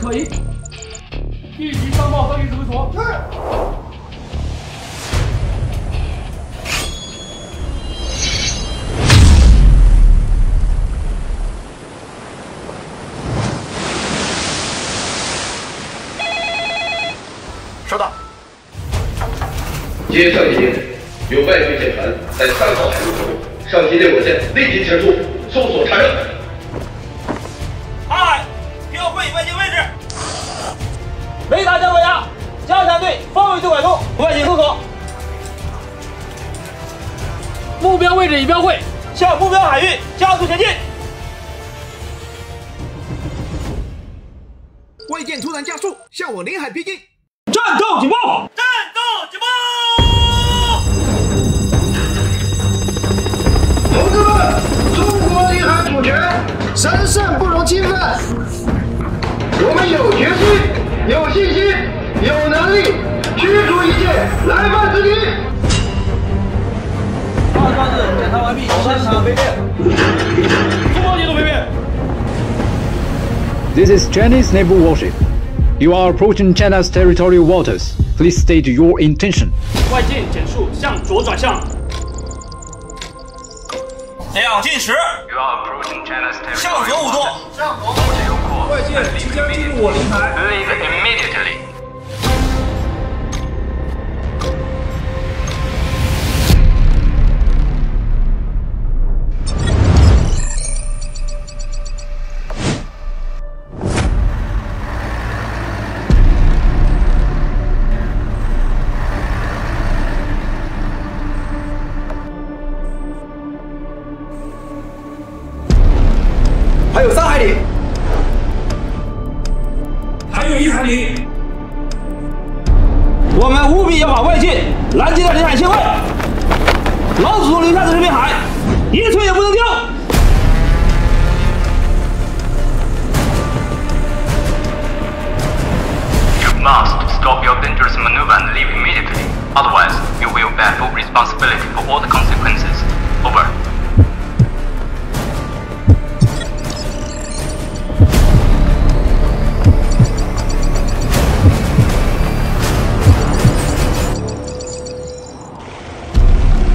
可疑，立即上报分局指挥所。是。 收到。 接上级命令，有外军舰船在3号海域活动，上级令我舰立即前出搜索查证。 航海，标会外界位置。 雷达交给他，加强对方位对管控，外界搜索。 目标位置已标会， 向目标海域加速前进。 外舰突然加速，向我领海逼近。 战斗警报！ 战斗警报！ 同志们，中国领海主权神圣不容侵犯。我们有决心、有信心、有能力驱逐一切来犯之敌。 2号字检查完毕，现场飞变。 中方节奏飞变。 This is Chinese naval warship. You are approaching China's territorial waters. Please state your intention. 外舰减速，向左转向。 2进10，向左5度。 外舰即将进入我领海。 Leave immediately. 还有3海里， 还有1海里。 我们务必要把外界拦截在领海线外。老祖宗留下的这片海，一寸也不能丢。 You must stop your dangerous maneuver and leave immediately. Otherwise, you will bear full responsibility for all the consequences. Over.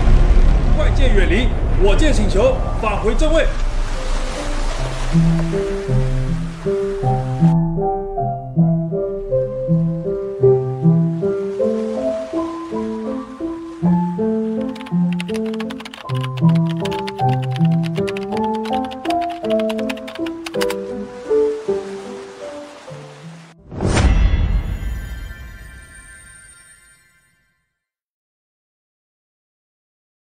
外舰远离，我舰请求返回正位。